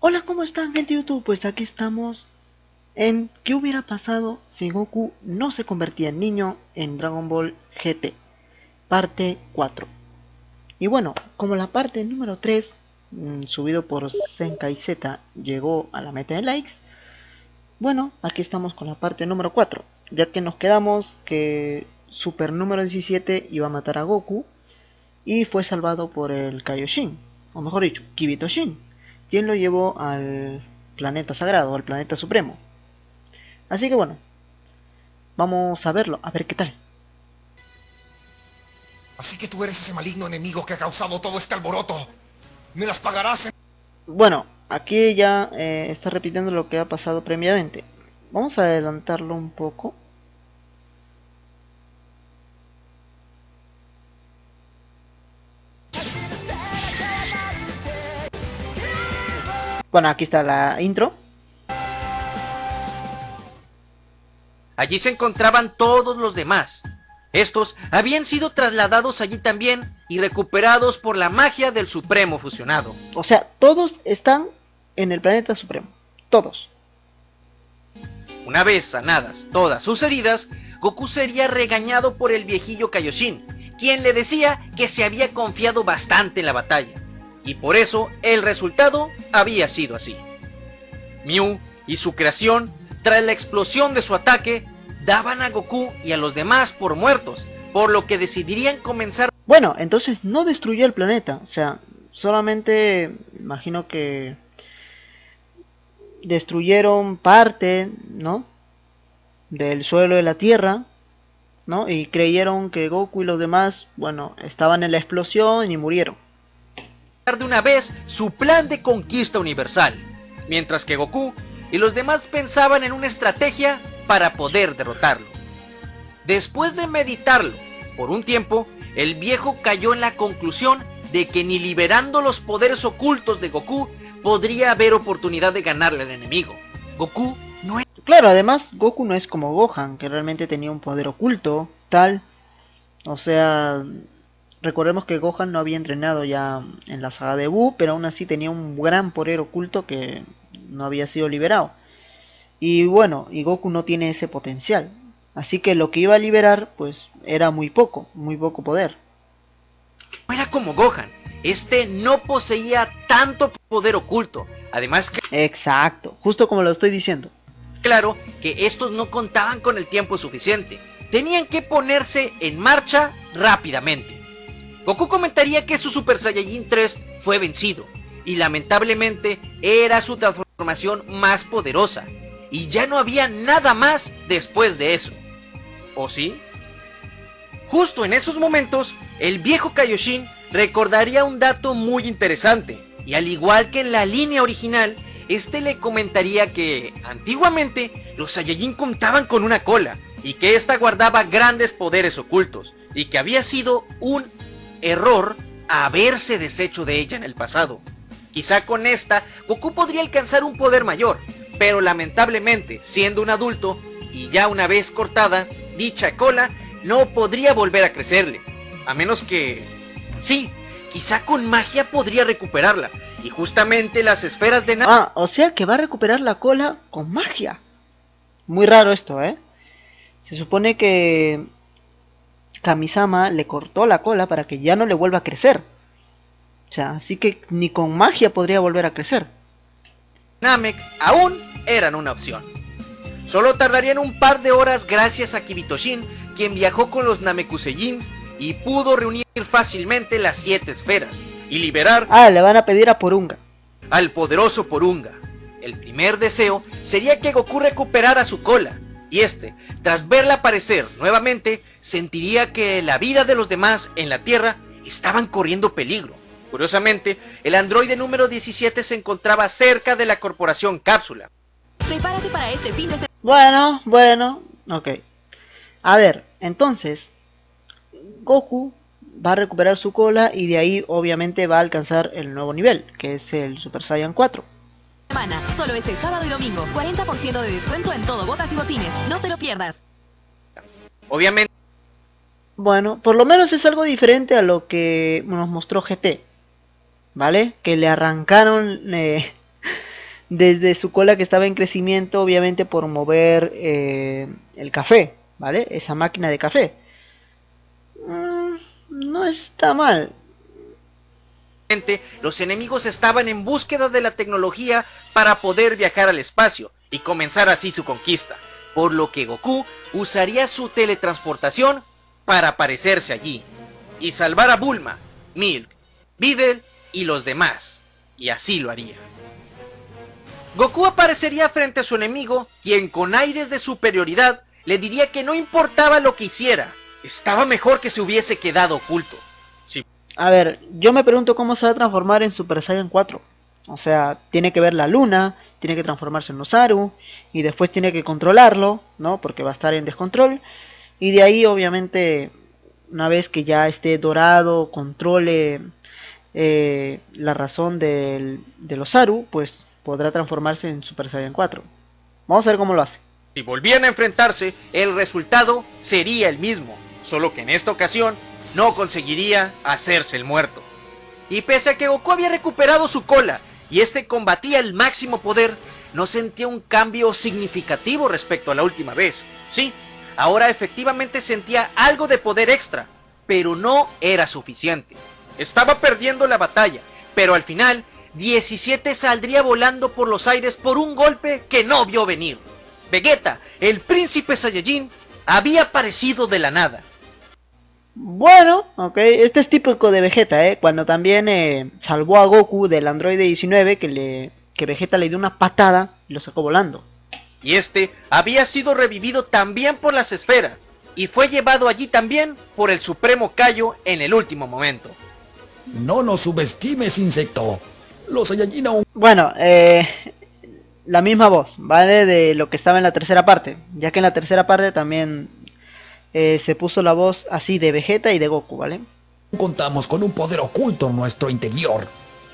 Hola, ¿cómo están, gente de YouTube? Pues aquí estamos en ¿qué hubiera pasado si Goku no se convertía en niño en Dragon Ball GT? Parte 4. Y bueno, como la parte número 3, subido por Senkai Z, llegó a la meta de likes, bueno, aquí estamos con la parte número 4, ya que nos quedamos que Super número 17 iba a matar a Goku y fue salvado por el Kaioshin, o mejor dicho, Kibito-shin, quien lo llevó al planeta sagrado, al planeta supremo. Así que bueno, vamos a verlo, a ver qué tal. Así que tú eres ese maligno enemigo que ha causado todo este alboroto. Me las pagarás. Bueno, aquí ya está repitiendo lo que ha pasado previamente. Vamos a adelantarlo un poco. Bueno, aquí está la intro. Allí se encontraban todos los demás. Estos habían sido trasladados allí también y recuperados por la magia del Supremo fusionado. O sea, todos están en el planeta supremo. Todos. Una vez sanadas todas sus heridas, Goku sería regañado por el viejillo Kaioshin, quien le decía que se había confiado bastante en la batalla, y por eso el resultado había sido así. Mew y su creación, tras la explosión de su ataque, daban a Goku y a los demás por muertos, por lo que decidirían comenzar. Bueno, entonces no destruyó el planeta, o sea, solamente imagino que destruyeron parte, ¿no? Del suelo de la Tierra, ¿no? Y creyeron que Goku y los demás, bueno, estaban en la explosión y murieron. De una vez su plan de conquista universal, mientras que Goku y los demás pensaban en una estrategia para poder derrotarlo. Después de meditarlo por un tiempo, el viejo cayó en la conclusión de que ni liberando los poderes ocultos de Goku podría haber oportunidad de ganarle al enemigo. Goku no era... Claro, además Goku no es como Gohan, que realmente tenía un poder oculto, tal. O sea, recordemos que Gohan no había entrenado ya en la saga de Buu, pero aún así tenía un gran poder oculto que no había sido liberado. Y bueno, y Goku no tiene ese potencial. Así que lo que iba a liberar, pues, era muy poco poder. No era como Gohan. Este no poseía tanto poder oculto. Además que... Exacto, justo como lo estoy diciendo. Claro que estos no contaban con el tiempo suficiente. Tenían que ponerse en marcha rápidamente. Goku comentaría que su Super Saiyajin 3 fue vencido. Y lamentablemente era su transformación más poderosa. Y ya no había nada más después de eso. ¿O sí? Justo en esos momentos, el viejo Kaioshin recordaría un dato muy interesante. Y al igual que en la línea original, este le comentaría que antiguamente los Saiyajin contaban con una cola y que ésta guardaba grandes poderes ocultos y que había sido un error haberse deshecho de ella en el pasado. Quizá con esta Goku podría alcanzar un poder mayor, pero lamentablemente, siendo un adulto y ya una vez cortada dicha cola, no podría volver a crecerle, a menos que... sí, quizá con magia podría recuperarla, y justamente las esferas de... Ah, o sea que va a recuperar la cola con magia. Muy raro esto, ¿eh? Se supone que Kamisama le cortó la cola para que ya no le vuelva a crecer. O sea, así que ni con magia podría volver a crecer. Namek aún eran una opción. Solo tardarían un par de horas gracias a Kibito-shin, quien viajó con los Namekuseiyins y pudo reunir fácilmente las 7 esferas y liberar... Ah, le van a pedir a Porunga. Al poderoso Porunga. El primer deseo sería que Goku recuperara su cola, y este, tras verla aparecer nuevamente, sentiría que la vida de los demás en la Tierra estaban corriendo peligro. Curiosamente, el androide número 17 se encontraba cerca de la corporación Cápsula. Prepárate para este fin de Bueno, ok. A ver, entonces, Goku va a recuperar su cola y de ahí obviamente va a alcanzar el nuevo nivel, que es el Super Saiyan 4. semana. Solo este sábado y domingo. 40% de descuento en todo, botas y botines. No te lo pierdas. Obviamente. Bueno, por lo menos es algo diferente a lo que nos mostró GT. ¿Vale? Que le arrancaron desde su cola que estaba en crecimiento, obviamente por mover el café, ¿vale? Esa máquina de café. No está mal. Los enemigos estaban en búsqueda de la tecnología para poder viajar al espacio y comenzar así su conquista, por lo que Goku usaría su teletransportación para aparecerse allí y salvar a Bulma, Milk, Videl y los demás, y así lo haría. Goku aparecería frente a su enemigo, quien con aires de superioridad le diría que no importaba lo que hiciera, estaba mejor que se hubiese quedado oculto. A ver, yo me pregunto cómo se va a transformar en Super Saiyan 4. O sea, tiene que ver la luna, tiene que transformarse en Osaru, y después tiene que controlarlo, ¿no? Porque va a estar en descontrol. Y de ahí, obviamente, una vez que ya esté dorado, controle la razón del Osaru, pues podrá transformarse en Super Saiyan 4. Vamos a ver cómo lo hace. Si volvían a enfrentarse, el resultado sería el mismo, solo que en esta ocasión no conseguiría hacerse el muerto. Y pese a que Goku había recuperado su cola y este combatía al máximo poder, no sentía un cambio significativo respecto a la última vez. Sí, ahora efectivamente sentía algo de poder extra, pero no era suficiente. Estaba perdiendo la batalla, pero al final 17 saldría volando por los aires por un golpe que no vio venir. Vegeta, el príncipe Saiyajin, había aparecido de la nada. Bueno, ok, este es típico de Vegeta, cuando también salvó a Goku del androide 19 que Vegeta le dio una patada y lo sacó volando. Y este había sido revivido también por las esferas, y fue llevado allí también por el Supremo Kaio en el último momento. No nos subestimes, insecto. Los Saiyajin aún... Bueno, la misma voz, ¿vale? De lo que estaba en la tercera parte, ya que en la tercera parte también se puso la voz así de Vegeta y de Goku, ¿vale? contamos con un poder oculto en nuestro interior.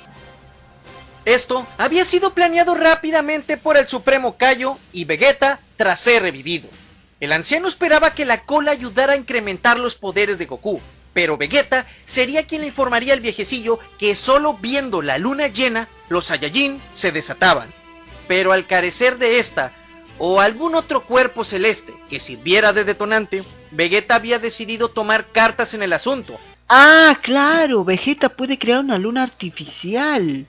Esto había sido planeado rápidamente por el Supremo Kaio y Vegeta tras ser revivido. El anciano esperaba que la cola ayudara a incrementar los poderes de Goku, pero Vegeta sería quien le informaría al viejecillo que solo viendo la luna llena, los Saiyajin se desataban. Pero al carecer de esta, o algún otro cuerpo celeste que sirviera de detonante, Vegeta había decidido tomar cartas en el asunto. ¡Ah, claro! Vegeta puede crear una luna artificial.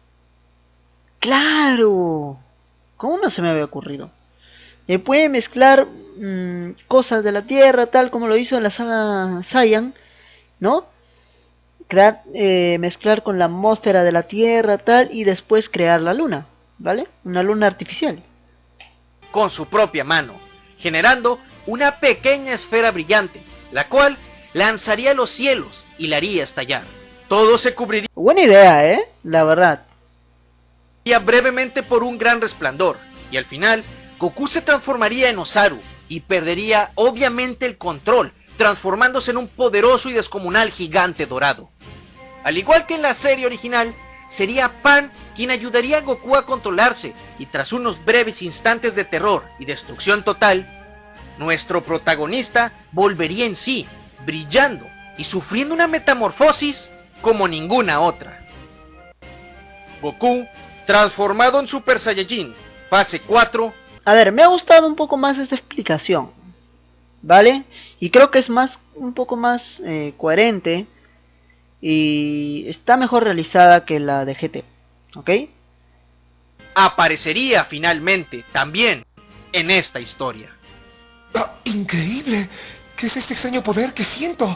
¡Claro! ¿Cómo no se me había ocurrido? Puede mezclar cosas de la Tierra, tal como lo hizo en la saga Saiyan, ¿no? Mezclar con la atmósfera de la Tierra, tal, y después crear la luna, ¿vale? Una luna artificial. Con su propia mano, generando una pequeña esfera brillante, la cual lanzaría a los cielos y la haría estallar. Todo se cubriría... Buena idea, la verdad. Brevemente por un gran resplandor, y al final Goku se transformaría en Osaru y perdería obviamente el control, transformándose en un poderoso y descomunal gigante dorado. Al igual que en la serie original, sería Pan quien ayudaría a Goku a controlarse, y tras unos breves instantes de terror y destrucción total, nuestro protagonista volvería en sí, brillando y sufriendo una metamorfosis como ninguna otra. Goku, transformado en Super Saiyajin, fase 4. A ver, me ha gustado un poco más esta explicación, ¿vale? Y creo que es un poco más coherente y está mejor realizada que la de GT, ¿ok? Aparecería finalmente también en esta historia. ¡Ah, increíble! ¿Qué es este extraño poder que siento?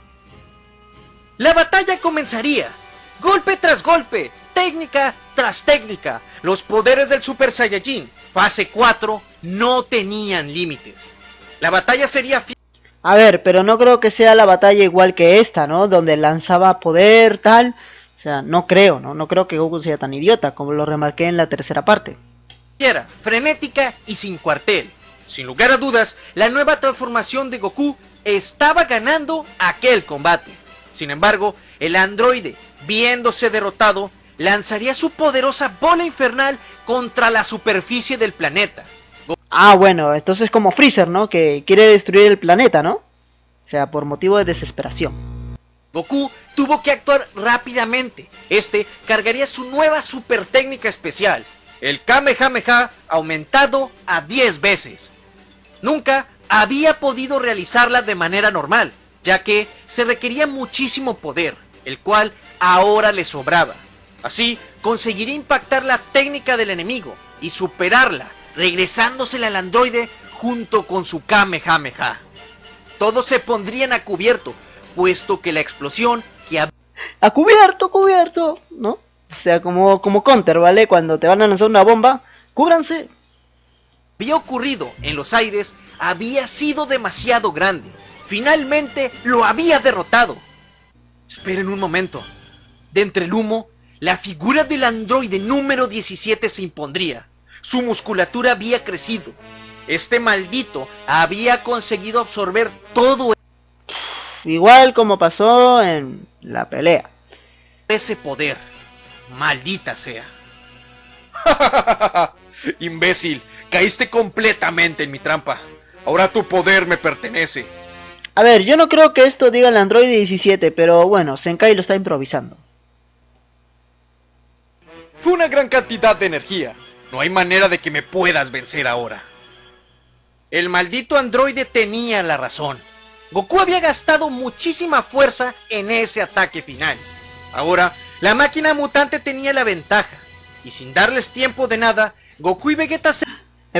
La batalla comenzaría, golpe tras golpe, técnica tras técnica. Los poderes del Super Saiyajin fase 4 no tenían límites. La batalla sería... A ver, pero no creo que sea la batalla igual que esta, ¿no? Donde lanzaba poder, tal. O sea, no creo, ¿no? No creo que Goku sea tan idiota como lo remarqué en la tercera parte. Era frenética y sin cuartel. Sin lugar a dudas, la nueva transformación de Goku estaba ganando aquel combate. Sin embargo, el androide, viéndose derrotado, lanzaría su poderosa bola infernal contra la superficie del planeta. Ah, bueno, entonces como Freezer, ¿no? Que quiere destruir el planeta, ¿no? O sea, por motivo de desesperación. Goku tuvo que actuar rápidamente. Este cargaría su nueva super técnica especial, el Kamehameha aumentado a 10 veces. Nunca había podido realizarla de manera normal, ya que se requería muchísimo poder, el cual ahora le sobraba. Así conseguiría impactar la técnica del enemigo y superarla, regresándosela al androide junto con su Kamehameha. Todos se pondrían a cubierto, puesto que la explosión que ¡A cubierto, cubierto! ¿No? O sea, como Counter, ¿vale? Cuando te van a lanzar una bomba, ¡cúbranse! había ocurrido en los aires había sido demasiado grande. Finalmente lo había derrotado. Esperen un momento. De entre el humo, la figura del androide número 17 se impondría. Su musculatura había crecido. Este maldito había conseguido absorber todo Igual como pasó en la pelea. ese poder. Maldita sea. Imbécil, caíste completamente en mi trampa. Ahora tu poder me pertenece. A ver, yo no creo que esto diga el androide 17, pero bueno, Zenkai lo está improvisando. Fue una gran cantidad de energía. No hay manera de que me puedas vencer ahora. El maldito androide tenía la razón. Goku había gastado muchísima fuerza en ese ataque final. Ahora, la máquina mutante tenía la ventaja. Y sin darles tiempo de nada, Goku y Vegeta se...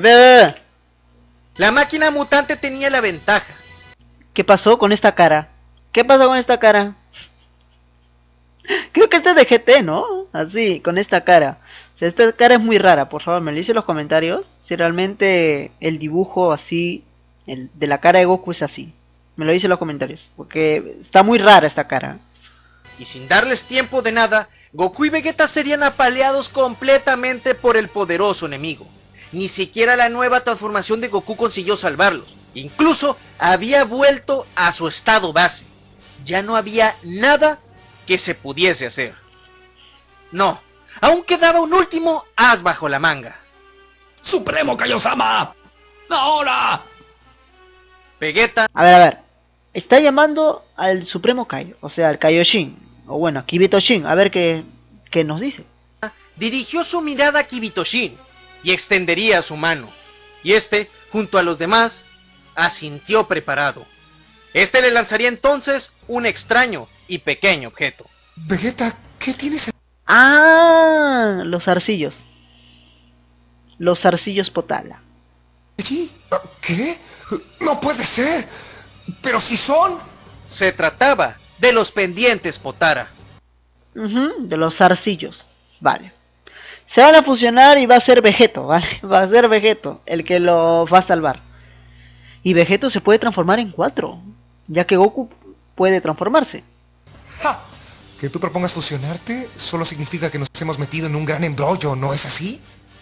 La máquina mutante tenía la ventaja. ¿Qué pasó con esta cara? ¿Qué pasó con esta cara? Creo que este es de GT, ¿no? Así, con esta cara. O sea, esta cara es muy rara. Por favor, me lo dice en los comentarios si realmente el dibujo así, de la cara de Goku es así. Me lo dice en los comentarios, porque está muy rara esta cara. Y sin darles tiempo de nada, Goku y Vegeta serían apaleados completamente por el poderoso enemigo. Ni siquiera la nueva transformación de Goku consiguió salvarlos. Incluso había vuelto a su estado base. Ya no había nada que se pudiese hacer. No, aún quedaba un último as bajo la manga. ¡Supremo Kaiosama! ¡Ahora! Vegeta... A ver. Está llamando al Supremo Kai, o sea, al Kaioshin. O bueno, a Kibito-shin, a ver qué nos dice. Dirigió su mirada a Kibito-shin y extendería su mano. Y este, junto a los demás, asintió preparado. Este le lanzaría entonces un extraño y pequeño objeto. Vegeta, ¿qué tienes? Ah, los zarcillos. Los zarcillos Potala. ¿Sí? ¿Qué? ¡No puede ser! ¡Pero si son! Se trataba de los pendientes Potara. De los zarcillos. Vale. Se van a fusionar y va a ser Vegeto, ¿vale? Va a ser Vegeto el que lo va a salvar. Y Vegeto se puede transformar en 4, ya que Goku puede transformarse. ¡Ja! Que tú propongas fusionarte solo significa que nos hemos metido en un gran embrollo, ¿no es así?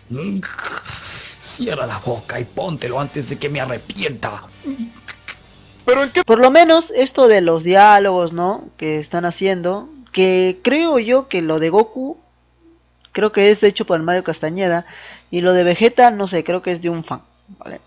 Cierra la boca y póntelo antes de que me arrepienta. ¿Pero en qué? Por lo menos esto de los diálogos, ¿no? Que están haciendo, que creo yo que lo de Goku, creo que es hecho por el Mario Castañeda, y lo de Vegeta, no sé, creo que es de un fan, ¿vale?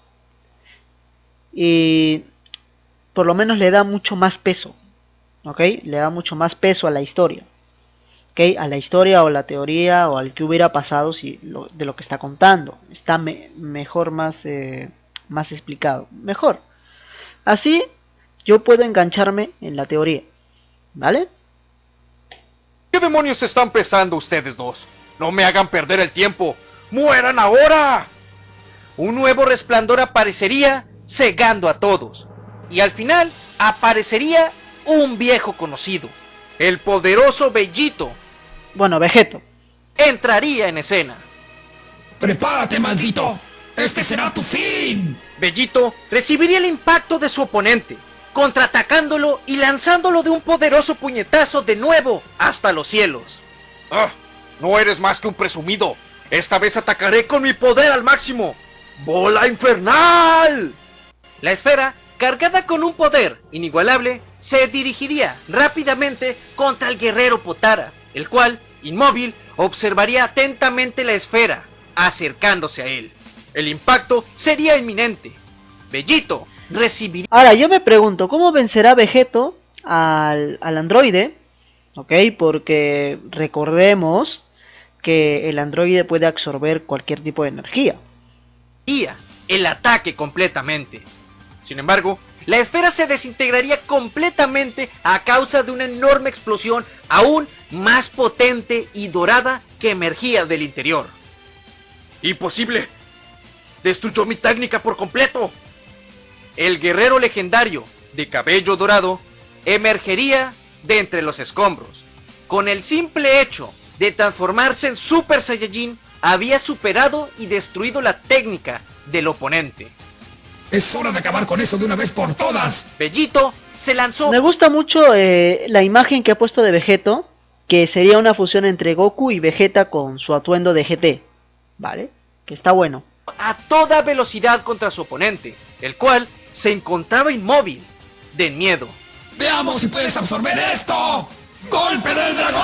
Y por lo menos le da mucho más peso, ¿ok? Le da mucho más peso a la historia, ¿ok? A la historia o la teoría o al que hubiera pasado si de lo que está contando. Está mejor, más explicado, mejor. Así yo puedo engancharme en la teoría, ¿vale? ¿Qué demonios están pensando ustedes dos? No me hagan perder el tiempo. ¡Mueran ahora! Un nuevo resplandor aparecería cegando a todos. Y al final aparecería un viejo conocido. El poderoso Vegito. Bueno, Vegeto. Entraría en escena. ¡Prepárate, maldito! ¡Este será tu fin! Vegito recibiría el impacto de su oponente, contraatacándolo y lanzándolo de un poderoso puñetazo de nuevo hasta los cielos. ¡Ah! No eres más que un presumido. Esta vez atacaré con mi poder al máximo. ¡Bola infernal! La esfera, cargada con un poder inigualable, se dirigiría rápidamente contra el guerrero Potara, el cual, inmóvil, observaría atentamente la esfera, acercándose a él. El impacto sería inminente. Vegito recibiría... Ahora, yo me pregunto, ¿cómo vencerá Vegeto al androide? ¿Ok? Porque recordemos que el androide puede absorber cualquier tipo de energía. El ataque completamente. Sin embargo, la esfera se desintegraría completamente a causa de una enorme explosión aún más potente y dorada que emergía del interior. ¡Imposible! ¡Destruyó mi técnica por completo! El guerrero legendario de cabello dorado emergería de entre los escombros. Con el simple hecho de transformarse en Super Saiyajin, había superado y destruido la técnica del oponente. ¡Es hora de acabar con eso de una vez por todas! Bellito se lanzó. Me gusta mucho la imagen que ha puesto de Vegeto, que sería una fusión entre Goku y Vegeta con su atuendo de GT, ¿vale? Que está bueno. A toda velocidad contra su oponente, el cual se encontraba inmóvil de miedo. ¡Veamos si puedes absorber esto! ¡Golpe del dragón!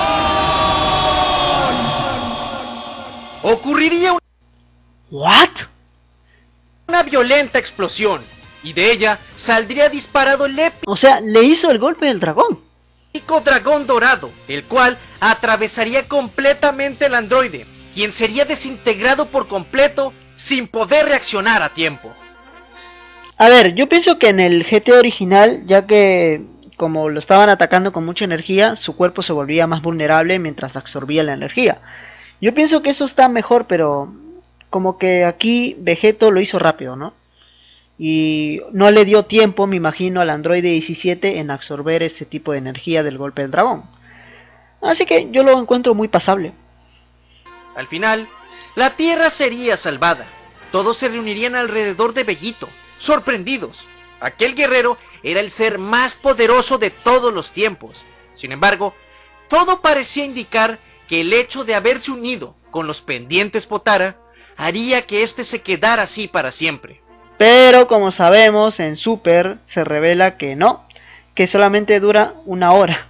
Ocurriría ¿What? una violenta explosión, y de ella saldría disparado el O sea, le hizo el golpe del dragón. épico dragón dorado, el cual atravesaría completamente el androide, quien sería desintegrado por completo sin poder reaccionar a tiempo. A ver, yo pienso que en el GT original, ya que como lo estaban atacando con mucha energía, su cuerpo se volvía más vulnerable mientras absorbía la energía. Yo pienso que eso está mejor, pero como que aquí Vegeto lo hizo rápido, ¿no? Y no le dio tiempo, me imagino, al androide 17 en absorber ese tipo de energía del golpe del dragón. Así que yo lo encuentro muy pasable. Al final, la Tierra sería salvada. Todos se reunirían alrededor de Bellito, sorprendidos. Aquel guerrero era el ser más poderoso de todos los tiempos. Sin embargo, todo parecía indicar que el hecho de haberse unido con los pendientes Potara haría que este se quedara así para siempre. Pero como sabemos, en Super se revela que no, que solamente dura una hora.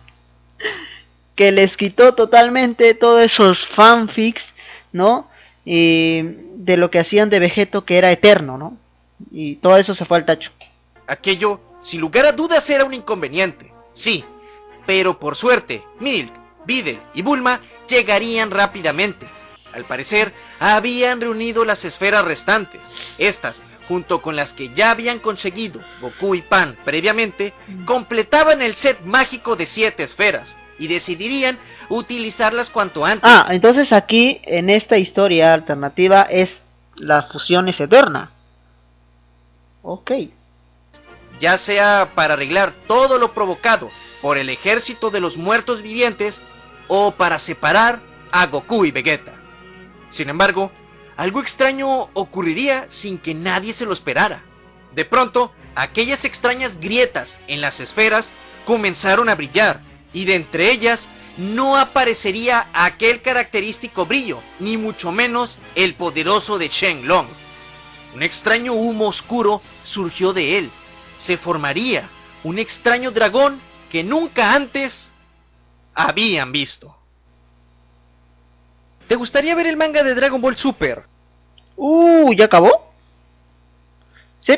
Que les quitó totalmente todos esos fanfics, ¿no? Y de lo que hacían de Vegeto, que era eterno, ¿no? Y todo eso se fue al tacho. Aquello, sin lugar a dudas, era un inconveniente, sí, pero por suerte, Milk, Videl y Bulma llegarían rápidamente. Al parecer, habían reunido las esferas restantes. Estas, junto con las que ya habían conseguido Goku y Pan previamente, completaban el set mágico de 7 esferas y decidirían utilizarlas cuanto antes. Ah, entonces aquí, en esta historia alternativa, la fusión es eterna. Ok. Ya sea para arreglar todo lo provocado por el ejército de los muertos vivientes o para separar a Goku y Vegeta. Sin embargo, algo extraño ocurriría sin que nadie se lo esperara. De pronto, aquellas extrañas grietas en las esferas comenzaron a brillar, y de entre ellas no aparecería aquel característico brillo, ni mucho menos el poderoso de Shenlong. Un extraño humo oscuro surgió de él. Se formaría un extraño dragón que nunca antes habían visto. ¿Te gustaría ver el manga de Dragon Ball Super? ¿Ya acabó? Sí.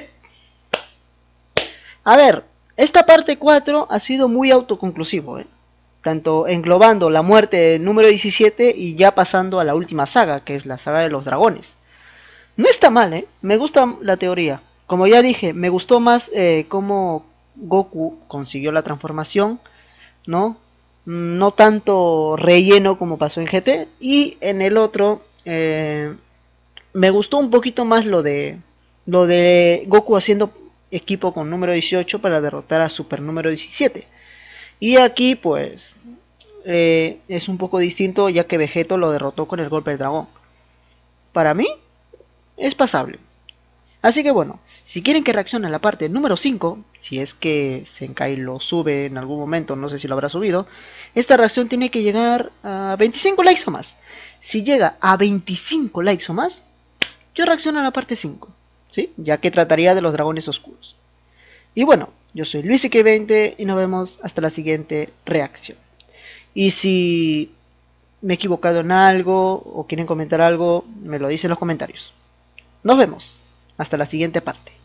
A ver, esta parte 4 ha sido muy autoconclusivo, ¿eh? Tanto englobando la muerte número 17 y ya pasando a la última saga, que es la saga de los dragones. No está mal, ¿eh? Me gusta la teoría. Como ya dije, me gustó más cómo Goku consiguió la transformación, ¿no? No tanto relleno como pasó en GT. Y en el otro, me gustó un poquito más lo de Goku haciendo equipo con número 18 para derrotar a Super número 17. Y aquí, pues, es un poco distinto, ya que Vegeto lo derrotó con el golpe del dragón. Para mí, es pasable. Así que bueno, si quieren que reaccione a la parte número 5, si es que Zenkai lo sube en algún momento, no sé si lo habrá subido, esta reacción tiene que llegar a 25 likes o más. Si llega a 25 likes o más, yo reacciono a la parte 5, ¿sí? Ya que trataría de los dragones oscuros. Y bueno, yo soy LuisX20 y nos vemos hasta la siguiente reacción. Y si me he equivocado en algo o quieren comentar algo, me lo dicen en los comentarios. Nos vemos. Hasta la siguiente parte.